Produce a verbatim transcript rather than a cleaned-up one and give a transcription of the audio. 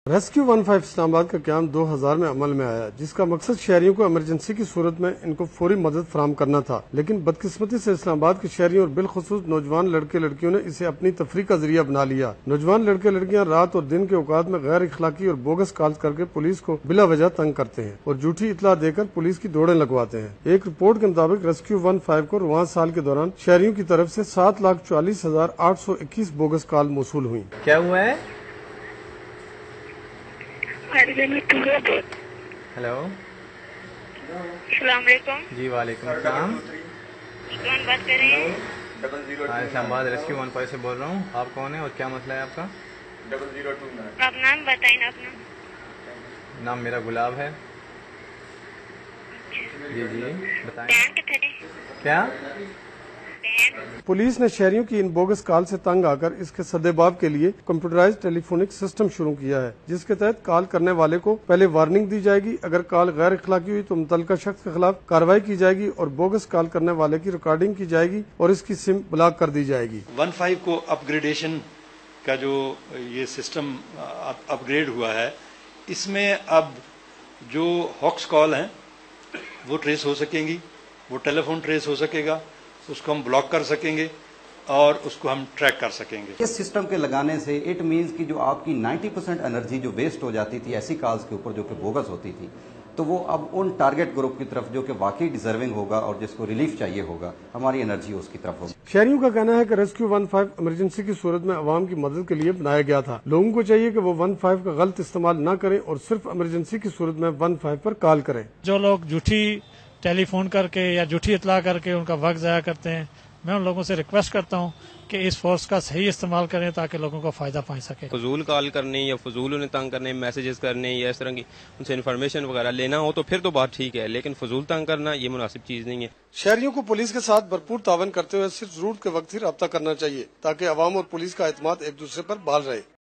Rescue one five اسلام آباد کا قیام دو ہزار میں عمل میں آیا، جس کا مقصد شہریوں کو ایمرجنسی کی صورت میں ان کو فوری مدد فراہم کرنا تھا، لیکن بدقسمتی سے اسلام آباد کے شہریوں اور بالخصوص نوجوان لڑکے لڑکیوں نے اسے اپنی تفریح کا ذریعہ بنا لیا۔ نوجوان لڑکے لڑکیاں رات اور دن کے اوقات میں غیر اخلاقی اور بوگس کال کر کے پولیس کو بلا وجہ تنگ کرتے ہیں اور جھوٹی اطلاع دے کر پولیس کی دوڑیں لگواتے ہیں۔ ایک رپورٹ کے مطابق ریسکیو ون فائیو کو رواں سال کے دوران شہریوں کی طرف سے سات لاکھ چوالیس ہزار آٹھ سو اکیس بوگس کال موصول ہوئی۔ کیا ہوا ہے؟ ہیلو، السلام علیکم۔ جی وعلیکم السلام۔ کون بات کر رہے ہیں؟ ہاں، اسلام آباد ریسکیو ون فائیو سے بول رہا ہوں۔ آپ کون ہیں اور کیا مسئلہ ہے آپ کا؟ آپ نام بتائیں نا اپنا۔ نام میرا گلاب ہے۔ جی جی بتائیں۔ بہن کتنے؟ کیا؟ پولیس نے شہریوں کی ان بوگس کال سے تنگ آ کر اس کے سدباب کے لیے کمپیوٹرائز ٹیلی فونک سسٹم شروع کیا ہے، جس کے تحت کال کرنے والے کو پہلے وارننگ دی جائے گی۔ اگر کال غیر اخلاقی ہوئی تو متعلقہ شخص کے خلاف کارروائی کی جائے گی اور بوگس کال کرنے والے کی ریکارڈنگ کی جائے گی اور اس کی سم بلاک کر دی جائے گی۔ ون فائیو کو اپ گریڈیشن کا جو یہ سسٹم اپ گریڈ ہوا ہے، اس میں اب جو ہاکس کال ہیں وہ ٹریس ہو سکیں گی، وہ ٹیلی فون ٹریس ہو سکے گا، اس کو ہم بلاک کر سکیں گے اور اس کو ہم ٹریک کر سکیں گے۔ اس سسٹم کے لگانے سے اٹ مینز کی جو آپ کی نائنٹی پرسینٹ انرجی جو ویسٹ ہو جاتی تھی ایسی کالز کے اوپر جو کہ بوگس ہوتی تھی، تو وہ اب ان ٹارگٹ گروپ کی طرف جو کہ واقعی ڈیزرونگ ہوگا اور جس کو ریلیف چاہیے ہوگا، ہماری انرجی اس کی طرف ہوگی۔ شہریوں کا کہنا ہے کہ ریسکیو ون فائیو ایمرجنسی کی صورت میں عوام کی مدد کے لیے بنایا گیا تھا۔ لوگوں کو چاہیے کہ وہ ون فائیو کا غلط استعمال نہ کریں اور صرف ایمرجنسی کی صورت میں ون فائیو پر کال کریں۔ جو لوگ جھوٹی ٹیلی فون کر کے یا جھوٹی اطلاع کر کے ان کا وقت ضائع کرتے ہیں، میں ان لوگوں سے ریکویسٹ کرتا ہوں کہ اس فورس کا صحیح استعمال کریں تاکہ لوگوں کو فائدہ پہنچ سکے۔ فضول کال کرنے یا فضول انہیں تنگ کرنے، میسیجز کرنے یا اس طرح کی ان سے انفارمیشن وغیرہ لینا ہو تو پھر تو بات ٹھیک ہے، لیکن فضول تنگ کرنا یہ مناسب چیز نہیں ہے۔ شہریوں کو پولیس کے ساتھ بھرپور تعاون کرتے ہوئے صرف ضرورت کے وقت ہی رابطہ کرنا چاہیے تاکہ عوام اور پولیس کا اعتماد ایک دوسرے پر بحال رہے۔